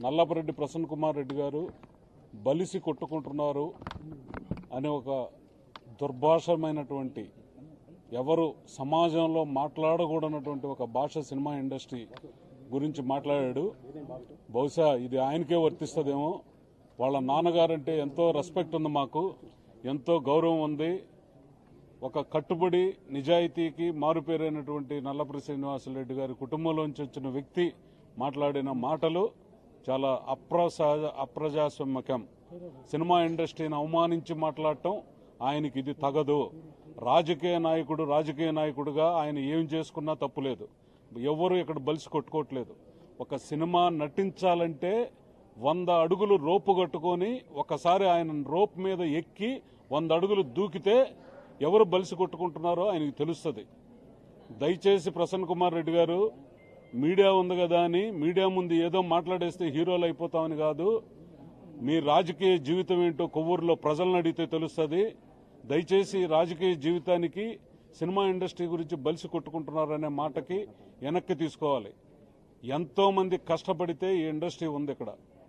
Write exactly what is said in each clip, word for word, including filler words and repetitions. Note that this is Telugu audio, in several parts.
నల్లపరెడ్డి ప్రసన్న కుమార్ రెడ్డి గారు బలిసి కొట్టుకుంటున్నారు అనే ఒక దుర్భాషమైనటువంటి ఎవరు సమాజంలో మాట్లాడకూడనటువంటి ఒక భాష సినిమా ఇండస్ట్రీ గురించి మాట్లాడాడు. బహుశా ఇది ఆయనకే వర్తిస్తుందేమో. వాళ్ళ నాన్నగారంటే ఎంతో రెస్పెక్ట్ ఉంది, మాకు ఎంతో గౌరవం ఉంది. ఒక కట్టుబడి నిజాయితీకి మారుపేరైనటువంటి నల్లపరెడ్డి శ్రీనివాసరెడ్డి గారి కుటుంబంలోంచి వచ్చిన వ్యక్తి మాట్లాడిన మాటలు చాలా అప్రసా అప్రజాస్వామ్యకం. సినిమా ఇండస్ట్రీని అవమానించి మాట్లాడటం ఆయనకి ఇది తగదు. రాజకీయ నాయకుడు రాజకీయ నాయకుడిగా ఆయన ఏం చేసుకున్నా తప్పులేదు. ఎవరు ఇక్కడ బలిసి కొట్టుకోవట్లేదు. ఒక సినిమా నటించాలంటే వంద అడుగులు రోపు కట్టుకొని ఒకసారి ఆయన రోప్ మీద ఎక్కి వంద అడుగులు దూకితే ఎవరు బలిసి కొట్టుకుంటున్నారో ఆయనకు తెలుస్తుంది. దయచేసి ప్రసన్న కుమార్ రెడ్డి గారు, మీడియా ఉంది కదా అని మీడియా ముందు ఏదో మాట్లాడేస్తే హీరోలు అయిపోతామని కాదు. మీ రాజకీయ జీవితం ఏంటో కొవ్వూరులో ప్రజలను అడిగితే తెలుస్తుంది. దయచేసి రాజకీయ జీవితానికి సినిమా ఇండస్ట్రీ గురించి బలిసి కొట్టుకుంటున్నారనే మాటకి వెనక్కి తీసుకోవాలి. ఎంతో మంది కష్టపడితే ఈ ఇండస్ట్రీ ఉంది ఇక్కడ.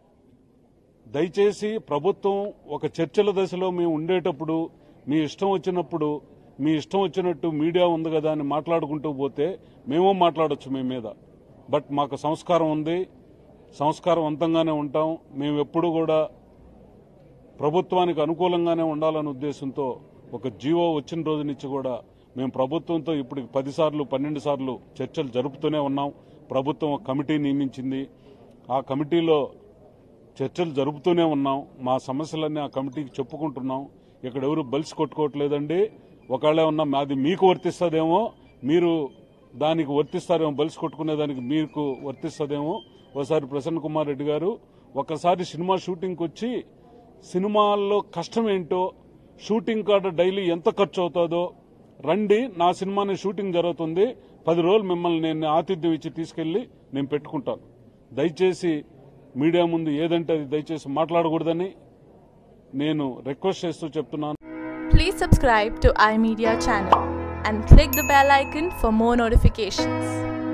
దయచేసి ప్రభుత్వం ఒక చర్చల దశలో మేము ఉండేటప్పుడు మీ ఇష్టం వచ్చినప్పుడు మీ ఇష్టం వచ్చినట్టు మీడియా ఉంది కదా అని మాట్లాడుకుంటూ పోతే మేము మాట్లాడొచ్చు మీ మీద. బట్ మాకు సంస్కారం ఉంది, సంస్కారవంతంగానే ఉంటాం. మేము ఎప్పుడు కూడా ప్రభుత్వానికి అనుకూలంగానే ఉండాలనే ఉద్దేశంతో ఒక జీవో వచ్చిన రోజు నుంచి కూడా మేము ప్రభుత్వంతో ఇప్పుడు పది సార్లు పన్నెండు సార్లు చర్చలు జరుపుతూనే ఉన్నాం. ప్రభుత్వం ఒక కమిటీ నియమించింది. ఆ కమిటీలో చర్చలు జరుపుతూనే ఉన్నాం. మా సమస్యలన్నీ ఆ కమిటీకి చెప్పుకుంటున్నాం. ఇక్కడ ఎవరు బలిసి కొట్టుకోవట్లేదండి. ఒకవేళ ఉన్నా అది మీకు వర్తిస్తుందేమో, మీరు దానికి వర్తిస్తారేమో, బలిసి కొట్టుకునేదానికి మీకు వర్తిస్తుందేమో. ఒకసారి ప్రసన్న కుమార్ రెడ్డి గారు ఒకసారి సినిమా షూటింగ్కి వచ్చి సినిమాల్లో కష్టం ఏంటో, షూటింగ్ కాడ డైలీ ఎంత ఖర్చు అవుతుందో రండి. నా సినిమాని షూటింగ్ జరుగుతుంది, పది రోజులు మిమ్మల్ని నేను ఆతిథ్యం ఇచ్చి తీసుకెళ్లి నేను పెట్టుకుంటాను. దయచేసి మీడియా ముందు ఏదంటే అది దయచేసి మాట్లాడకూడదని నేను రిక్వెస్ట్ చేస్తూ చెప్తున్నాను. Please subscribe to iMedia channel and click the bell icon for more notifications.